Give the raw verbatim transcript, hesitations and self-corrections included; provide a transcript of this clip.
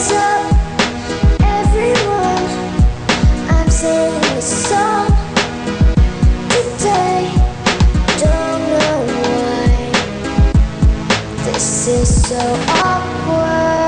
up, everyone? I'm singing a song today. Don't know why this is so awkward.